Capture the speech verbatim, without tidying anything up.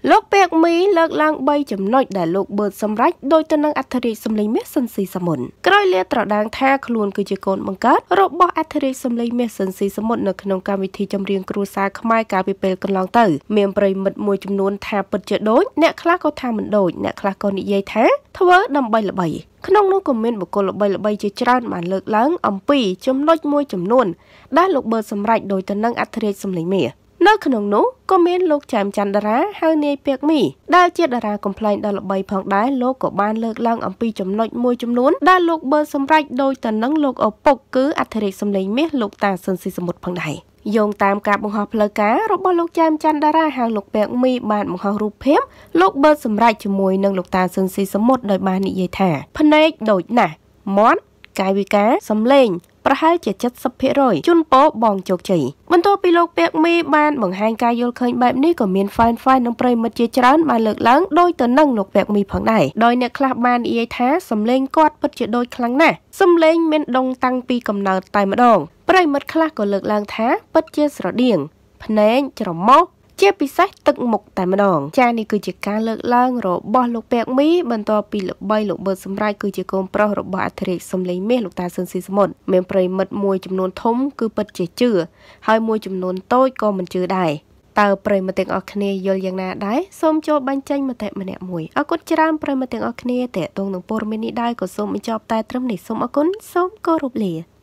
លោកពេកមីលើកឡើងបីចំណុចដែលលោកបឺតសម្រេចដោយទៅនឹងអធិរាជសម្លេងមាសស៊ិនស៊ីសមុនក្រោយលាត្រដាងថាខ្លួនគឺជាកូនបង្កើតរបស់អធិរាជសម្លេងមាសស៊ិនស៊ីសមុននៅក្នុងកម្មវិធីចម្រៀងគ្រួសារខ្មែរកាលពីពេលកន្លងទៅមានប្រិមិត្តមួយចំនួនថាពិតជាដូចអ្នកខ្លះក៏ថាមិនដូចអ្នកខ្លះក៏និយាយថាធ្វើដើម្បីល្បីក្នុងនោះក៏មានបុគ្គលល្បីៗជាច្រើនបានលើកឡើងអំពីចំណុចមួយចំនួនដែលលោកបឺតសម្រេចដោយទៅនឹងអធិរាជសម្លេងមាសនៅក្នុងនោះក៏មានលោកចែមច័ន្ទតារាហៅនាយពាក់មីដែលជាតារាកំប្លែងដ៏ល្បីផងដែរលោកក៏បានលើកឡើងអំពីចំណុចមួយចំនួនដែលលោកបឺតសម្រេចដោយទៅនឹងលោកឪពុកគឺអធិរាជសម្លេងមាសលោកតាស៊ិនស៊ីសមុទ្រផងដែរយោងតាមការបង្ហោះផ្លូវការរបស់លោកចែមច័ន្ទតារាហៅលោកពាក់មីបានបង្ហោះរូបភាពលោកបឺតសម្រេចជាមួយនឹងលោកតាស៊ិនស៊ីសមុទ្រដោយបាននិយាយថាភ្នែកដូចណាស់មាត់កាយវិការសម្លេងប្រហែលជា เจ็ดสิบเปอร์เซ็นต์ ជូនពរបងជោគជ័យបន្ទាប់ពីលោកពាក់មីបានបង្ហាញការយល់ឃើញបែបនេះក៏មាន fan fan និងប្រិមិត្តជាច្រើនបានលើកឡើងដោយទៅនឹងលោកពាក់មីផងដែរដោយអ្នកខ្លះបាននិយាយថាសម្លេងគាត់ពិតជាដូចខ្លាំងណាស់សម្លេងមានដងតាំងពីកំណើតតែម្ដងប្រិមិត្តខ្លះក៏លើកឡើងថាពិតជាស្រដៀងភ្នែកច្រមុះជាពិសេសទឹកមុខតែម្ដងចានេះគឺជាការលើកឡើងរបស់លោកពាក់មីបន្ទាប់ពីល្បីលោកបឺតសម្រេចគឺជាកូនប្រុសរបស់អធិរាជសម្លេងមាសលោកតាស៊ិនស៊ីសមុទ្រមានប្រិមិត្តមួយចំនួនធំគឺពិតជាជឿហើយមួយចំនួនតូចក៏មិនជឿដែរតើប្រិមិត្តទាំងអស់គ្នាយល់យ៉ាងណាដែរសូមចូលបញ្ចេញមតិម្នាក់មួយអរគុណច្រើនប្រិមិត្តទាំងអស់គ្នាតេតងនឹងព័ត៌មាននេះដែរក៏សូមបញ្ចប់តែត្រឹមនេះសូមអរគុណសូមគោរពលា